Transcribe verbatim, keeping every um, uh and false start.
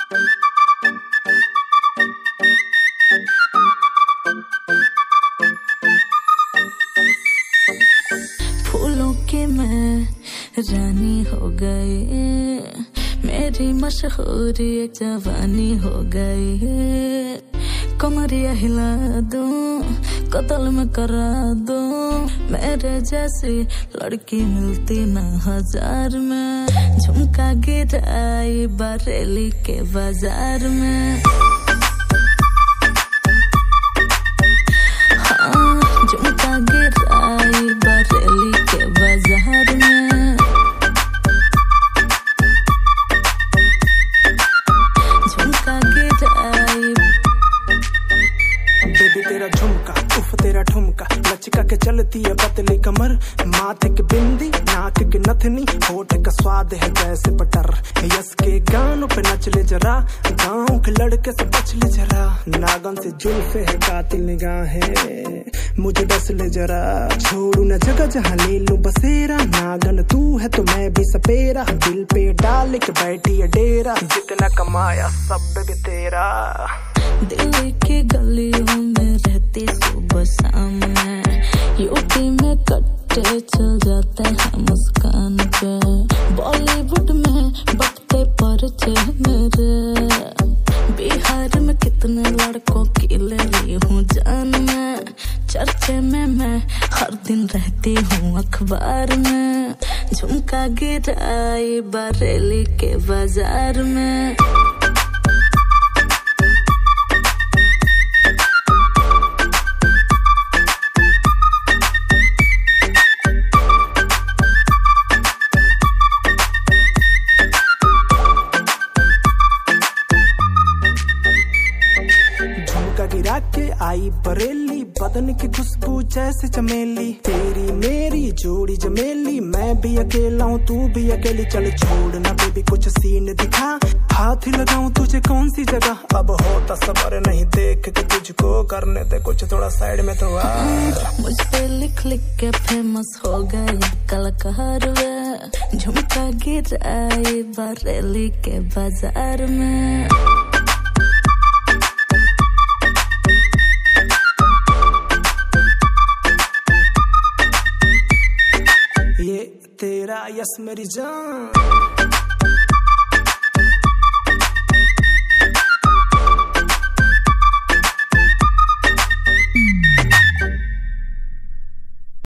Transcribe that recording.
फूलों की मैं रानी हो गई, मेरी मशहूरी एक जवानी हो गई। कमरिया हिला दूं, कत्ल में करा दूं, मेरे जैसी लड़की मिलती ना हजार में। झुमका गिराई बरेली के बाजार में, हाँ झुमका गिराई बरेली के बाजार में। झुमका गिराई बेबी तेरा झुमका उफ तेरा ठुमका, लचका के चलती है पतली कमर। माथे की बिंदी नाक की नथनी, होठ का स्वाद है जैसे बटर। यस के गानों पे नच ले जरा, गाँव के लड़के से बच ले जरा। नागन से जुल्फे है कातिल निगाहें, मुझे डस ले जरा। छोड़ू न जगह जहाँ ले लूं बसेरा, नागन तू है तो मैं भी सपेरा। दिल पे डाल के बैठी है डेरा, जितना कमाया सब भी तेरा। दिल्ली की गलियों में रहती सुबह शाम में, यूपी में कट्टे चल जाते हैं मुस्कान पे। बॉलीवुड में बटते परचे मेरे, बिहार में कितने लड़कों की ले रही हूँ जान में। चर्चे में मैं हर दिन रहती हूँ अखबार में। झुमका गिराई बरेली के बाजार में। गिरा के आई बरेली, बदन की खुशबू जैसे चमेली। तेरी मेरी जोड़ी जमेली, मैं भी अकेला हूँ तू भी अकेली। चल छोड़ ना बेबी कुछ सीन दिखा, हाथ लगाऊं तुझे कौन सी जगह। अब होता सबर नहीं देख के तुझको, करने दे कुछ थोड़ा साइड में तो आ। मुझ पे लिख लिख के फेमस हो गए कलाकार वे। झुमका गिराई बरेली के बाजार में। ये तेरा यस मेरी जान।